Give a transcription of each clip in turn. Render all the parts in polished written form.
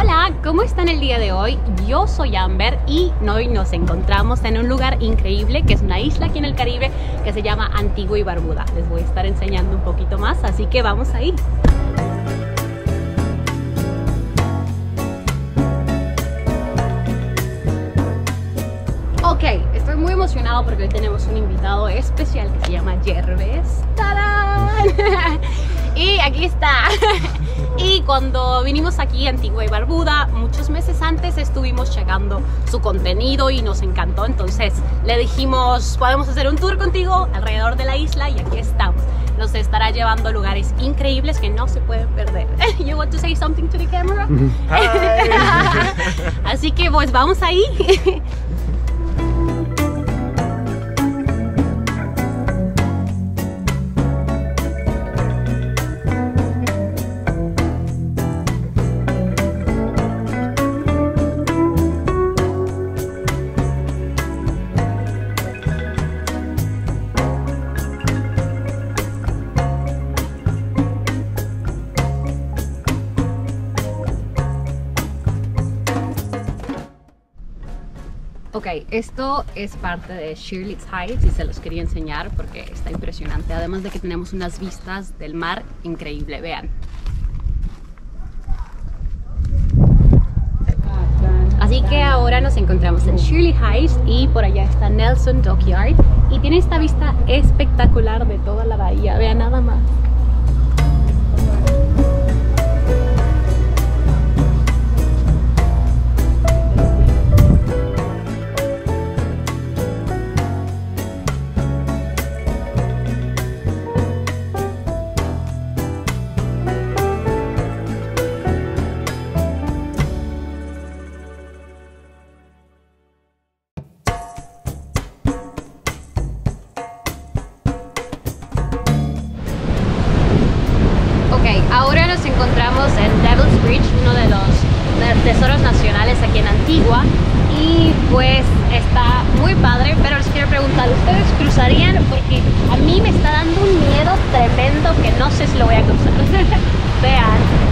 Hola, ¿cómo están el día de hoy? Yo soy Amber y hoy nos encontramos en un lugar increíble que es una isla aquí en el Caribe que se llama Antigua y Barbuda. Les voy a estar enseñando un poquito más, así que vamos ahí. Ok, estoy muy emocionado porque hoy tenemos un invitado especial que se llama Jerves. ¡Tarán! Y aquí está. Y cuando vinimos aquí a Antigua y Barbuda, muchos meses antes estuvimos checando su contenido y nos encantó. Entonces le dijimos, podemos hacer un tour contigo alrededor de la isla y aquí estamos. Nos estará llevando a lugares increíbles que no se pueden perder. You want to say something to the camera? Hi. Así que pues vamos ahí. Ok, esto es parte de Shirley's Heights y se los quería enseñar porque está impresionante. Además de que tenemos unas vistas del mar increíble, vean. Así que ahora nos encontramos en Shirley Heights y por allá está Nelson Dockyard y tiene esta vista espectacular de toda la bahía, vean nada más. Ahora nos encontramos en Devil's Bridge, uno de los tesoros nacionales aquí en Antigua, y pues está muy padre, pero les quiero preguntar, ¿ustedes cruzarían? Porque a mí me está dando un miedo tremendo que no sé si lo voy a cruzar. Vean.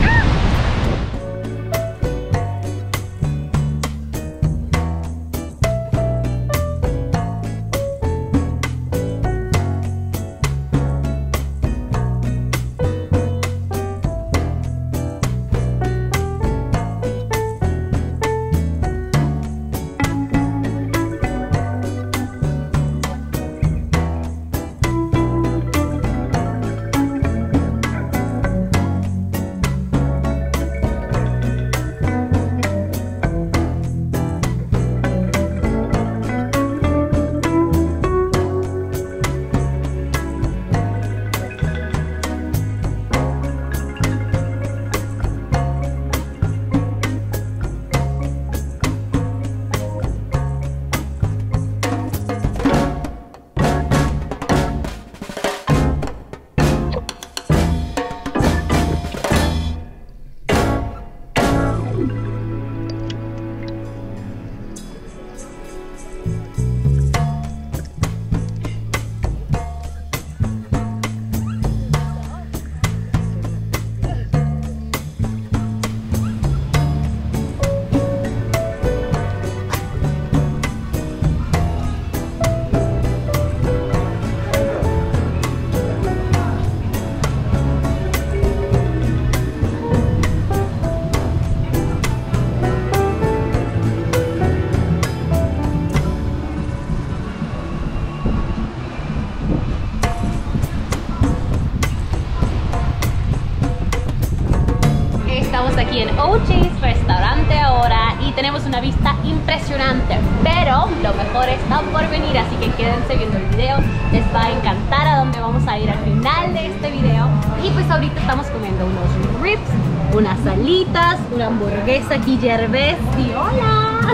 Aquí en OJ's Restaurante ahora y tenemos una vista impresionante, pero lo mejor está por venir, así que quédense viendo el video, les va a encantar a dónde vamos a ir al final de este video. Y pues ahorita estamos comiendo unos ribs, unas alitas, una hamburguesa aquí Jerves y hola.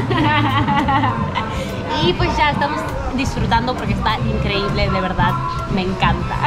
Y pues ya estamos disfrutando porque está increíble, de verdad, me encanta.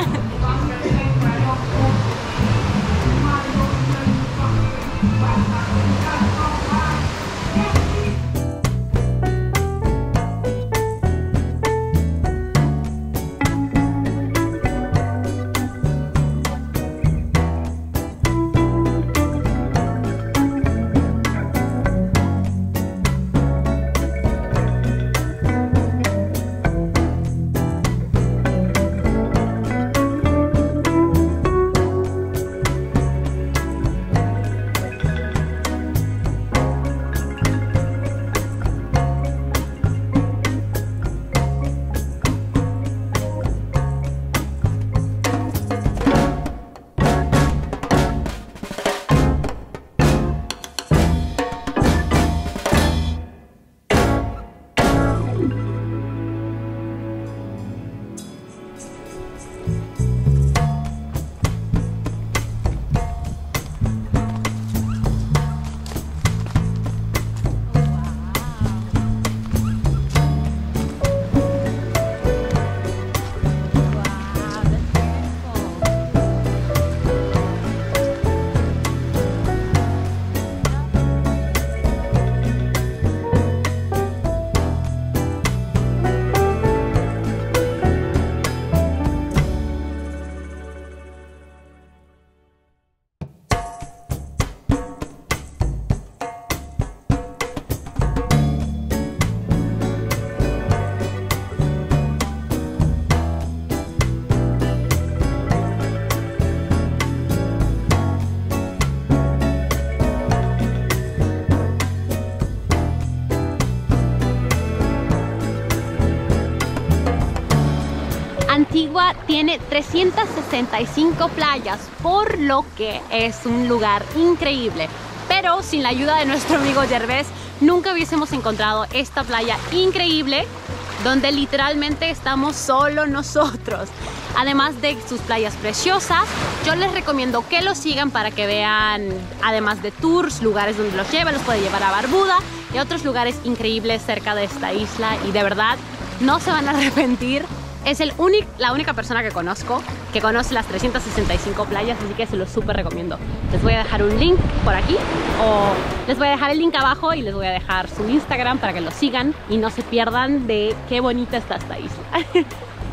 Antigua tiene 365 playas, por lo que es un lugar increíble. Pero sin la ayuda de nuestro amigo Gervais, nunca hubiésemos encontrado esta playa increíble, donde literalmente estamos solo nosotros. Además de sus playas preciosas, yo les recomiendo que lo sigan para que vean, además de tours, lugares donde los lleva, los puede llevar a Barbuda y a otros lugares increíbles cerca de esta isla, y de verdad no se van a arrepentir. Es la única persona que conozco que conoce las 365 playas, así que se los súper recomiendo. Les voy a dejar un link por aquí, o les voy a dejar el link abajo y les voy a dejar su Instagram para que lo sigan y no se pierdan de qué bonita está esta isla.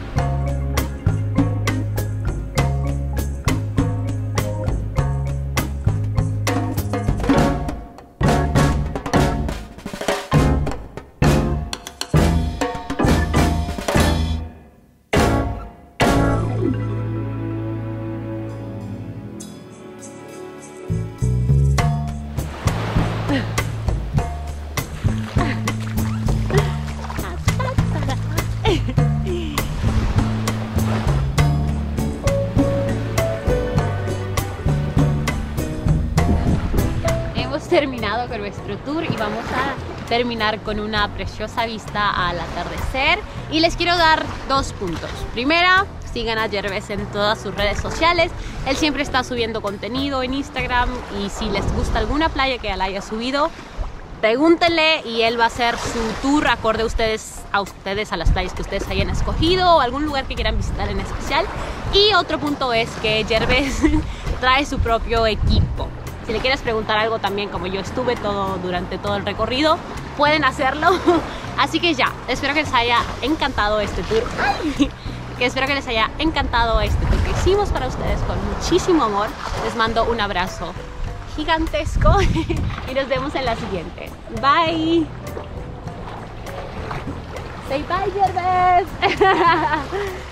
Terminado con nuestro tour y vamos a terminar con una preciosa vista al atardecer, y les quiero dar 2 puntos. Primera, sigan a Gervais en todas sus redes sociales. Él siempre está subiendo contenido en Instagram, y si les gusta alguna playa que él haya subido, pregúntenle y él va a hacer su tour acorde a ustedes a las playas que ustedes hayan escogido o algún lugar que quieran visitar en especial. Y otro punto es que Gervais trae su propio equipo. Si le quieres preguntar algo también, como yo estuve durante todo el recorrido, pueden hacerlo. Así que ya, espero que les haya encantado este tour. ¡Ay! Espero que les haya encantado este tour que hicimos para ustedes con muchísimo amor. Les mando un abrazo gigantesco y nos vemos en la siguiente. Bye. Say bye, Gervais.